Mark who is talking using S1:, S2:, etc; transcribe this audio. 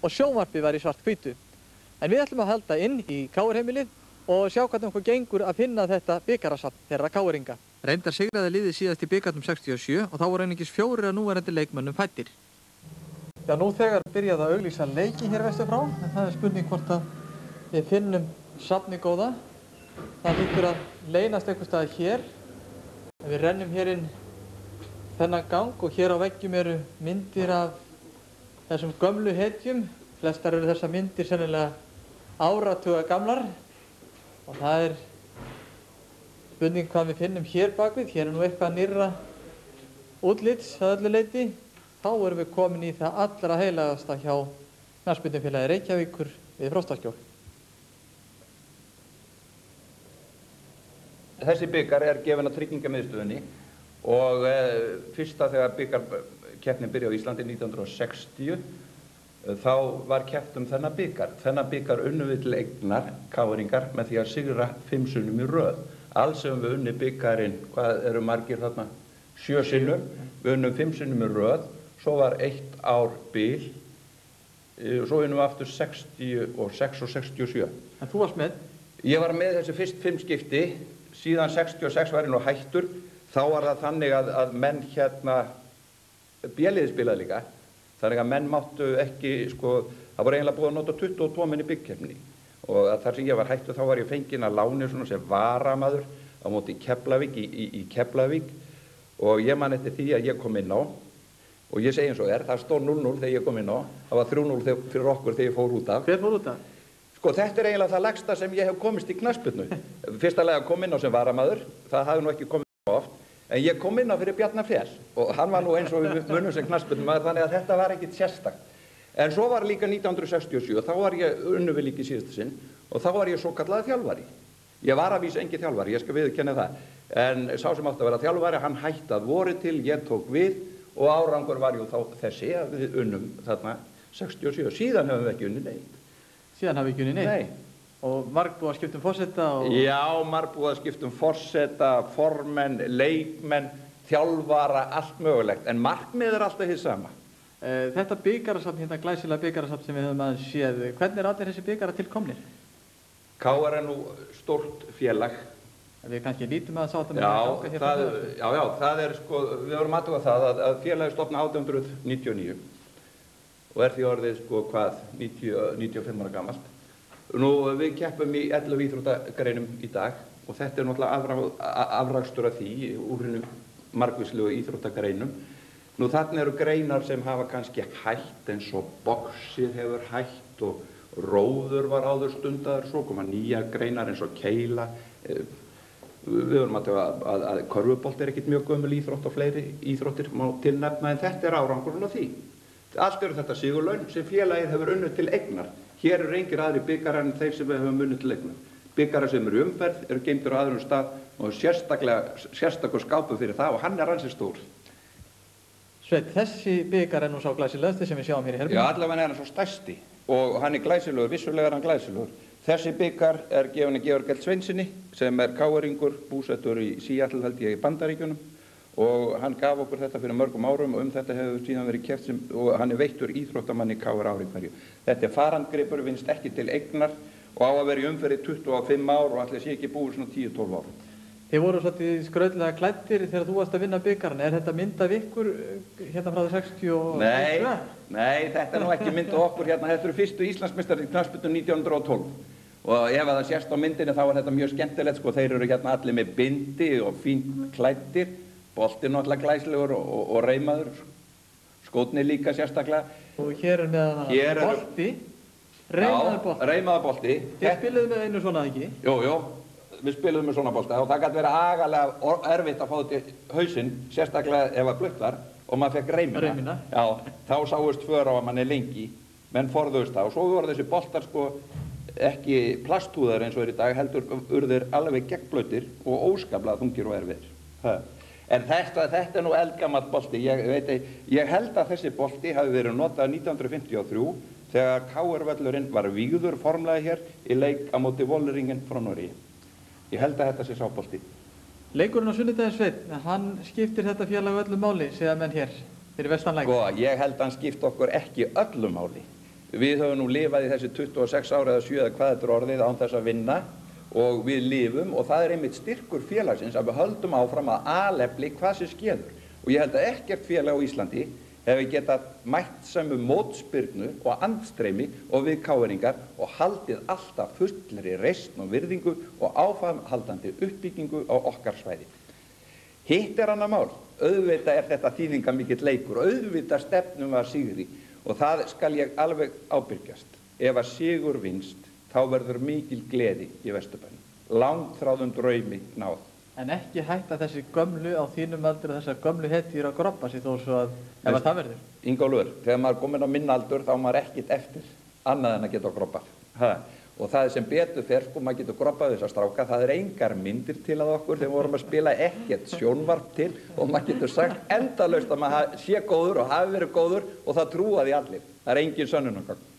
S1: og sjónvarpið var í svart-hvítu. En við ætlum að halda inn í KR-heimilið og sjá hvernig okkur gengur að finna þetta bikarasafn þeirra KR-inga. Reyndar sigraði liðið síðast í bikarnum 67 og þá voru einungis 4 af núverandi leikmönnum fæddir. Já, nú þegar byrjaði að auglýsa leiki hér vestur frá, en það er spurning hvort að við finnum safnið góða. Það hlýtur að leynast einhvers staðar hér. Við rennum hér inn þennan gang og hér á veggjum eru myndir af þessum gömlu hetjum. Flestar eru þessar myndir sennilega áratuga gamlar og það er spurning hvað við finnum hér bakvið. Hér er nú eitthvað nýrra útlits að öllu leyti. Þá erum við komin í það allra heilagasta hjá Knattspyrnufélagi Reykjavíkur við Frostaskjól.
S2: Þessi bikar er gefinn af Tryggingamiðstöðinni og fyrsta þegar bikarkeppnin byrjaði á Íslandi 1960 þá var keppt þennan bikar. Þennan bikar unnum við til eignar KR-ingar með því að sigra 5 sinnum í röð. Alls hefum við unni bikarinn, hvað eru margir þarna? 7 sinnum. Við unnum 5 sinnum í röð, svo var 1 ár bil, svo unnum við aftur 66 og 67.
S1: En þú varst með?
S2: Ég var með þessi fyrst 5 skipti, síðan 66 var ég nú hættur. Þá var það þannig að menn B-liðið spilaði líka. Þannig að menn máttu ekki, það voru eiginlega búið að nota 22 menn í byggkeppni. Og þar sem ég var hættur þá var ég fenginn að láni svona sem varamaður á móti Keflavík í Keflavík. Og ég man eftir því að ég kom inn á, og ég segi eins og það stóð 0-0 þegar ég kom inn á. Það var 3-0 fyrir okkur þegar ég fór út af.
S1: Hver fór út af?
S2: Þetta er eiginlega það lægsta sem ég hef komist í knattspyrnu. Fyrsta lagi að kom inn á sem varamaður, það hafði nú ekki komið á oft. En ég kom inn á fyrir Bjarnar Fel og hann var nú eins og við munum sem knattspyrnumaður, þannig að þetta var ekkit sérstakt. En svo var líka 1967, þá var ég unnum við líka í síðasta sinn og þá var ég svo kallaði þjálfari. Ég var að vísa engin þjálfari, ég skal viðurkenna það. En sá sem átti að vera þjálfari, hann hætti að voru til, ég tók við og árangur var jú þá þessi að við unnum þarna 67. Síðan höfum við ekki unnið neitt.
S1: Síðan hafi ekki unnið neitt?
S2: Nei.
S1: Og margbúið að skipta forseta og...
S2: Já, margbúið að skipta forseta, formenn, leikmenn, þjálfara, allt mögulegt. En markmið er alltaf hið sama.
S1: Þetta bikarasafn, hérna glæsilega bikarasafn sem við höfum aðeins séð, hvernig er allir þessi bikara tilkomnir?
S2: KR er nú stórt félag.
S1: Við kannski lítum að það
S2: það er við vorum aðtuga það að félagi stofna 1899 og er því orðið 95 ára gamalt. Nú við keppum í 11 íþróttagreinum í dag og þetta er náttúrulega afrakstur af því úr hinu margvíslegu íþróttagreinum. Nú þarna eru greinar sem hafa kannski hætt eins og boxið hefur hætt og róður var áður stundaður, svo koma nýja greinar eins og keila. Við vorum að körfubolt er ekkert mjög gömul íþrótt og fleiri íþróttir má tilnefna en þetta er árangurinn af því. Allt eru þetta sigurlaun sem félagið hefur unnið til eignar. Hér eru engir aðri bikarar en þeir sem við höfum unnið til eignar. Bikarar sem eru umferð, eru geymdir á öðrum stað og sérstakur skápu fyrir það og hann er ansi stór.
S1: Sveinn, þessi bikar er nú sá glæsilegasti sem við sjáum hér í herberginu.
S2: Já, allavega er hann svo stærsti og hann er glæsilegur, vissulega er hann glæsilegur. Þessi bikar er gefinn að Georg L. Sveinsinni sem er KR-ingur, búsettur í Seattle held ég í Bandaríkjunum. Og hann gaf okkur þetta fyrir mörgum árum og þetta hefur síðan verið keppt og hann er veittur íþróttamanni KR ári hverju. Þetta er farandgripur, vinnst ekki til eignar og á að vera í umferð 25 ár og allir sé ekki búið svona 10-12 ár.
S1: Þið voru svolítið skrautlega klæddir þegar þú varst að vinna bikarinn. Er þetta mynd af ykkur hérna frá 60 og...
S2: Nei, þetta er nú ekki mynd af okkur hérna. Þetta eru fyrstu Íslandsmeistarar í knattspyrnu 1912. Og ef það sést á myndinni þá er þetta mjög skemmtilegt Þeir eru hérna allir með bindi og fínt klæddir. Boltinn náttúrulega glæsilegur og reimaður, skótnir líka sérstaklega.
S1: Og hér er með bolti, reimaður bolti.
S2: Já, reimaður bolti.
S1: Þið spiluðu með einu svona ekki?
S2: Jú, við spiluðum með svona bolta og það gæti verið agalega erfitt að fá þetta í hausinn, sérstaklega ef það blött var og maður fekk reimina. Já, þá sáust för á að mann er lengi, menn forðust það og svo voru þessi boltar ekki plasthúðar eins og er í dag, heldur urðir alveg gegnblautir og óskaplega þungir og erfiðir. En þetta er nú eldgamall bolti. Ég held að þessi bolti hafi verið notað 1953 þegar KR-völlurinn var vígður formlega hér í leik á móti Vålerengen frá Noregi. Ég held að þetta sé sá bolti.
S1: Leikurinn á sunnudaginn Sveinn, hann skiptir þetta félag öllu máli, segja menn hér, fyrir vestan leik.
S2: Ég held að hann skipti okkur ekki öllu máli. Við höfum nú lifað í þessi 26 ára eða 7 eða hvað þetta er orðið án þess að vinna og við lifum og það er einmitt styrkur félagsins að við höldum áfram að alefli hvað sem skeður. Og ég held að ekkert félag á Íslandi hefur getað mætt sömu mótspyrnu og andstreymi og við káeringar og haldið alltaf fullri reisn og virðingu og áframhaldandi uppbyggingu á okkar svæði. Hitt er annað mál, auðvitað er þetta þýðingamikill leikur, auðvitað stefnum að sigri og það skal ég alveg ábyrgjast. Ef að sigur vinst, þá verður mikil gleði í Vesturbænum. Langþráðum draumi náð.
S1: En ekki hætta þessi gömlu á þínum aldur og þessar gömlu hetjur að groppa sig þó svo að ef að það verður?
S2: Ingólfur, þegar maður er komin á minn aldur þá er maður ekkert eftir annað en að geta groppað. Og það sem betur fer, sko, maður getur groppað þessa stráka, það er engar myndir til að okkur þegar við vorum að spila, ekkert sjónvarp til og maður getur sagt endalaust að maður sé góður og hafi verið góður og það trúa því allir. Það er engin sönnunargögn.